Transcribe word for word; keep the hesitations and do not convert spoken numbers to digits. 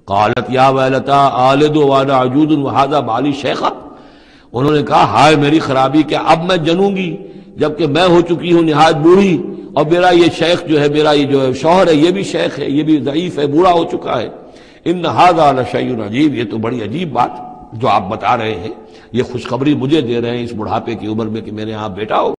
कालत या वैलता आलिदु वाना अजूदुन वहादा बाली शेखा, उन्होंने कहा हाय मेरी खराबी, क्या अब मैं जनूंगी जबकि मैं हो चुकी हूं निहायत बूढ़ी, और मेरा ये शेख जो है, मेरा ये जो है शौहर है, ये भी शेख है, ये भी ज़ईफ है, बूढ़ा हो चुका है। इन हादा लशैउन अजीब, ये तो बड़ी अजीब बात जो आप बता रहे हैं, ये खुशखबरी मुझे दे रहे हैं इस बुढ़ापे की उम्र में कि मेरे यहाँ बेटा हो।